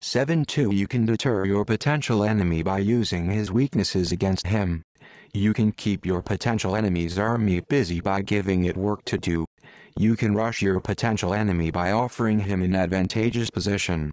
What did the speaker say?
7-2 You can deter your potential enemy by using his weaknesses against him. You can keep your potential enemy's army busy by giving it work to do. You can rush your potential enemy by offering him an advantageous position.